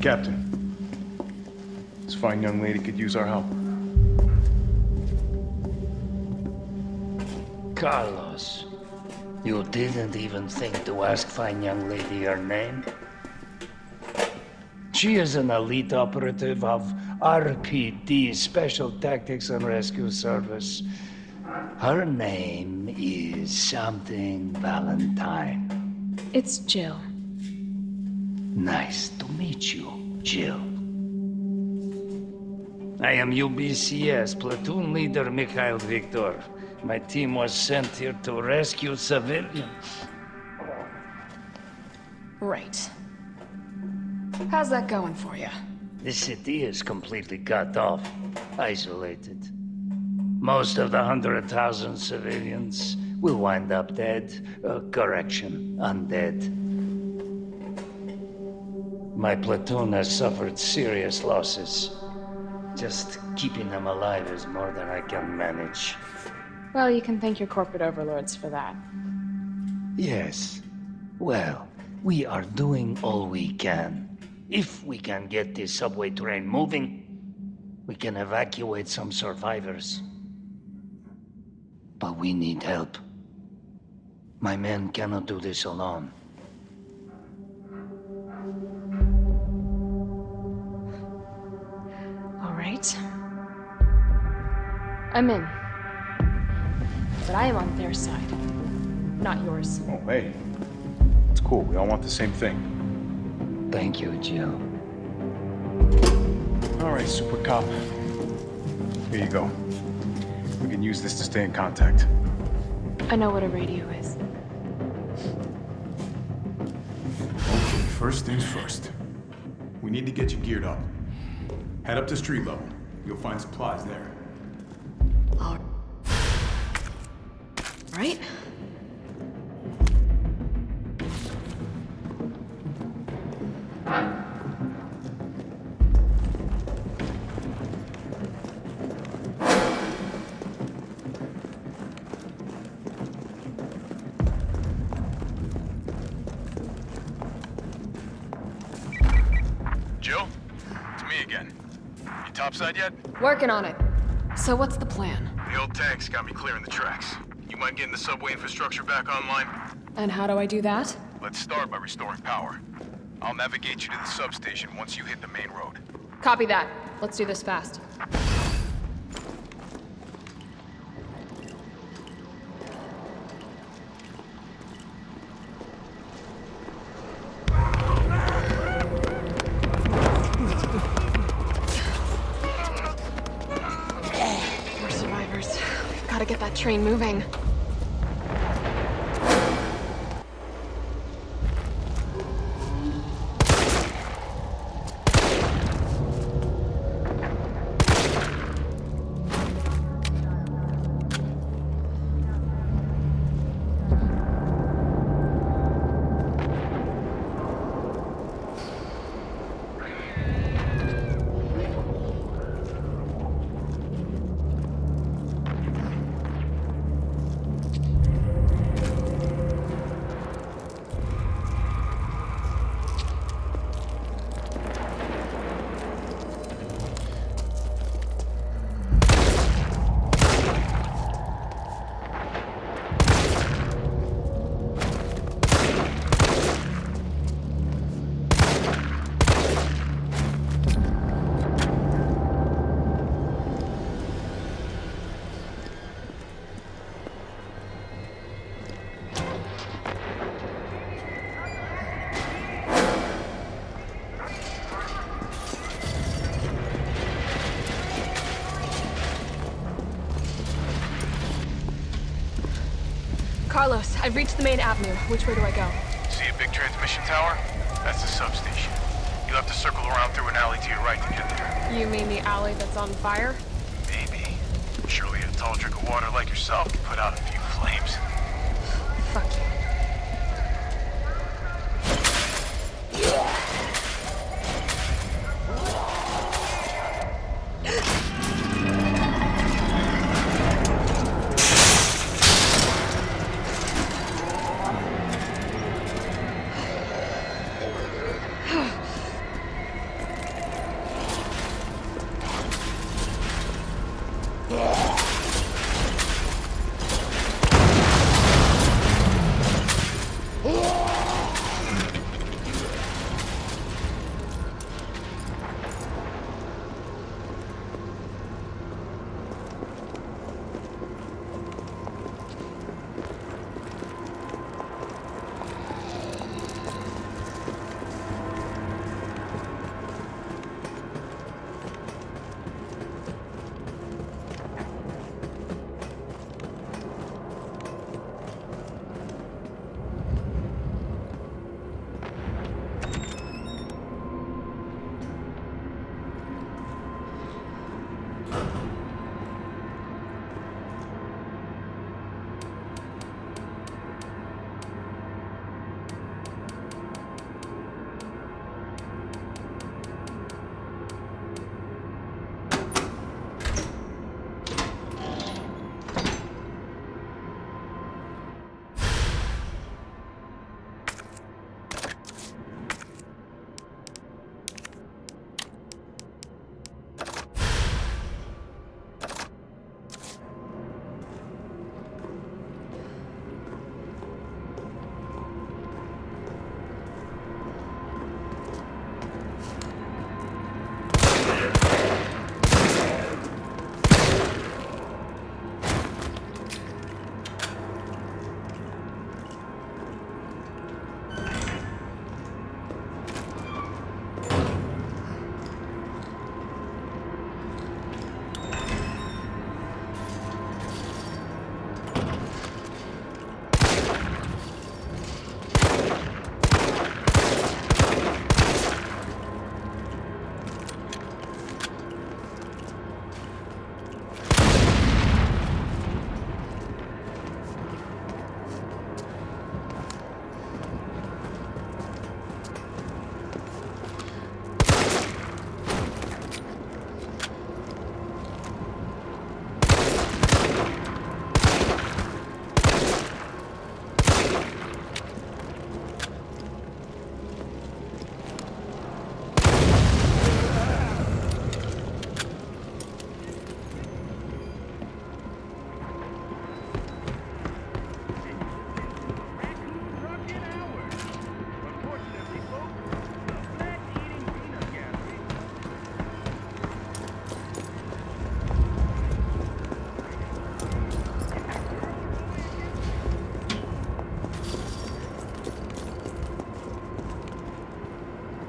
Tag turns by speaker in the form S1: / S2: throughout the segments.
S1: Captain, this fine young lady could use our help.
S2: Carlos, you didn't even think to ask fine young lady her name? She is an elite operative of RPD, Special Tactics and Rescue Service. Her name is something Valentine.
S3: It's Jill.
S2: Nice to meet you, Jill. I am UBCS Platoon Leader Mikhail Victor. My team was sent here to rescue civilians.
S3: Right. How's that going for you?
S2: The city is completely cut off, isolated. Most of the 100,000 civilians will wind up dead. Correction, undead. My platoon has suffered serious losses. Just keeping them alive is more than I can manage.
S3: Well, you can thank your corporate overlords for that.
S2: Yes. Well, we are doing all we can. If we can get this subway train moving, we can evacuate some survivors. But we need help. My men cannot do this alone.
S3: All right. I'm in. But I am on their side, not yours.
S1: Oh, hey. It's cool. We all want the same thing.
S2: Thank you, Jill.
S1: All right, Super Cop. Here you go. We can use this to stay in contact.
S3: I know what a radio is.
S4: Okay, first things first. We need to get you geared up. Head up to street level. You'll find supplies there.
S3: All right.
S4: Jill? It's me again. You topside yet?
S3: Working on it. So what's the plan?
S4: The old tanks got me clearing the tracks. You mind getting the subway infrastructure back online?
S3: And how do I do that?
S4: Let's start by restoring power. I'll navigate you to the substation once you hit the main road.
S3: Copy that. Let's do this fast. More survivors. We've got to get that train moving. Carlos, I've reached the main avenue. Which way do I go?
S4: See a big transmission tower? That's the substation. You'll have to circle around through an alley to your right to get there.
S3: You mean the alley that's on fire?
S4: Maybe. Surely a tall drink of water like yourself can put out a few flames.
S3: Fuck you.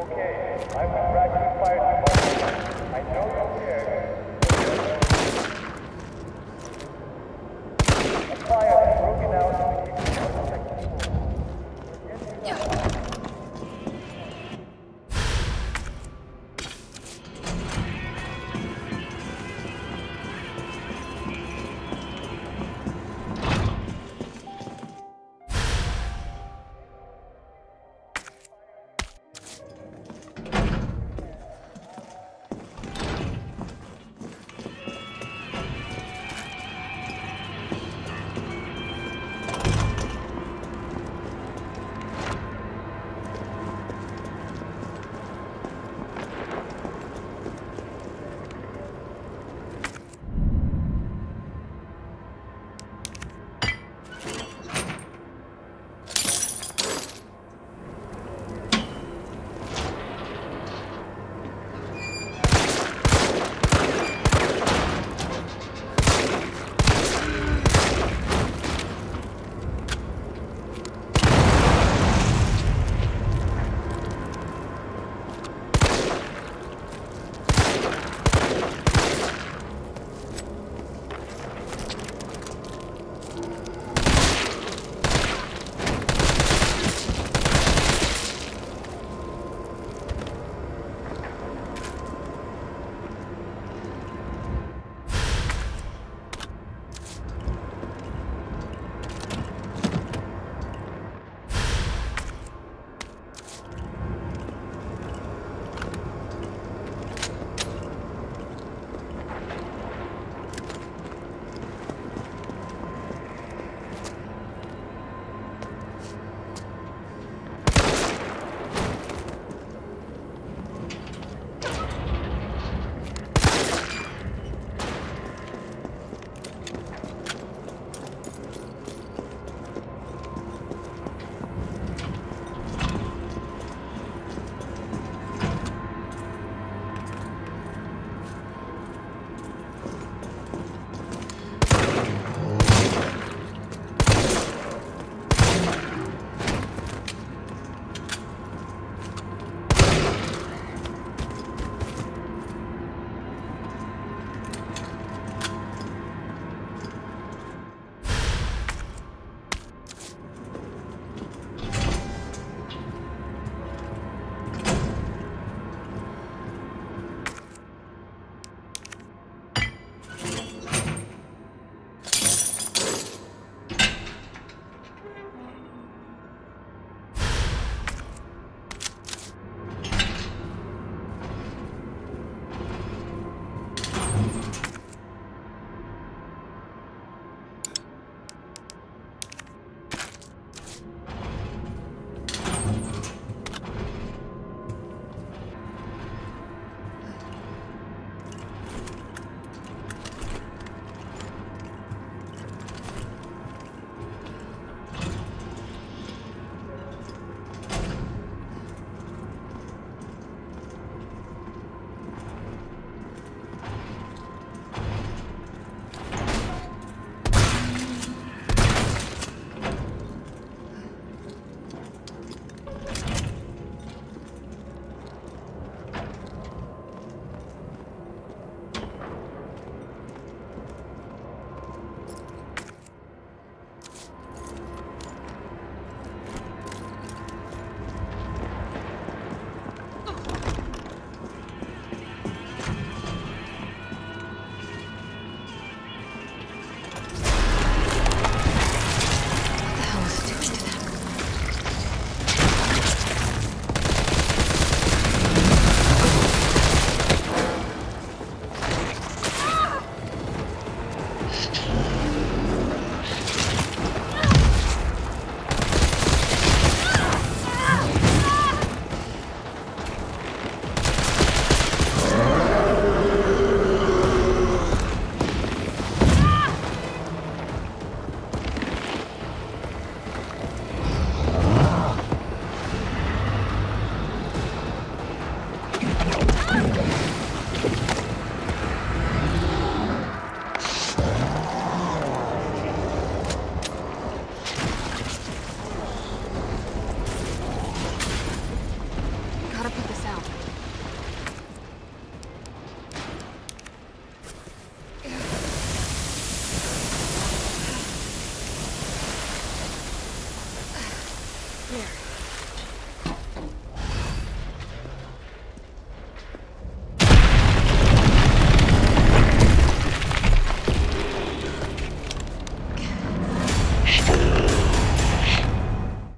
S5: Okay, I'm with Raccoon Fire Department. I know you're here. A fire has broken out in the kitchen.
S3: Here.